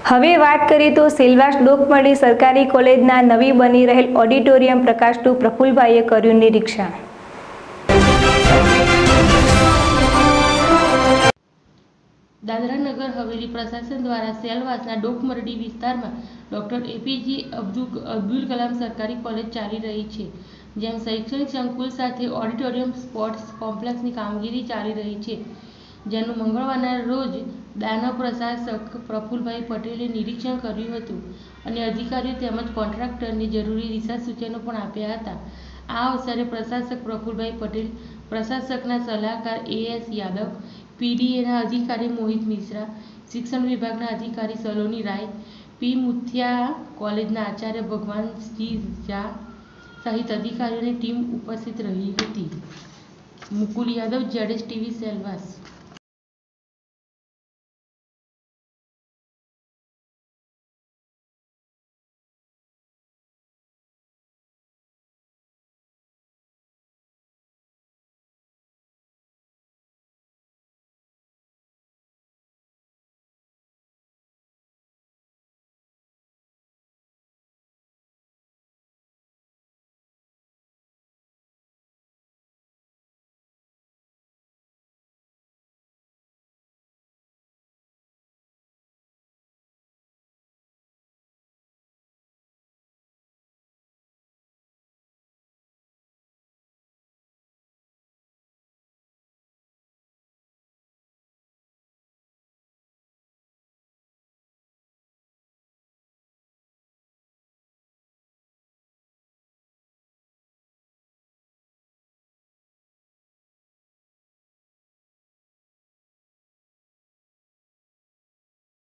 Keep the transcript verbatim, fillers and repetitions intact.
હવે વાત કરીએ તો સેલવાસ ડોકમડી સરકારી કોલેજના નવી બની રહેલ ઓડિટોરિયમ પ્રકાશનું પ્રફુલભાઈએ કર્યું નિરીક્ષણ। દાદરા નગર હવેલી પ્રશાસન દ્વારા સેલવાસના ડોકમરડી વિસ્તારમાં ડોક્ટર એપીજે અબ્દુલ કલામ સરકારી કોલેજ ચાલી રહી છે, જેમ શૈક્ષણિક સંકુલ સાથે ઓડિટોરિયમ સ્પોર્ટ્સ કોમ્પ્લેક્સની કામગીરી ચાલી રહી છે, જેનું મંગળવારના રોજ દાનવ પ્રશાસક પ્રફુલભાઈ પટેલે નિરીક્ષણ કર્યું હતું અને અધિકારીઓ તેમજ કોન્ટ્રાક્ટરને જરૂરી દિશા સૂચનો પણ આપ્યા હતા। આ અવસરે પ્રશાસક પ્રફુલભાઈ પટેલ, પ્રશાસકના સલાહકાર એ એસ યાદવ, પીડીએના અધિકારી મોહિત મિશ્રા, શિક્ષણ વિભાગના અધિકારી સલોની રાય, પી મુથિયા, કોલેજના આચાર્ય ભગવાનસિંહ ઝા સહિત અધિકારીઓની ટીમ ઉપસ્થિત રહી હતી। મુકુલ યાદવ, જેડેશ ટીવી, સેલવાસ।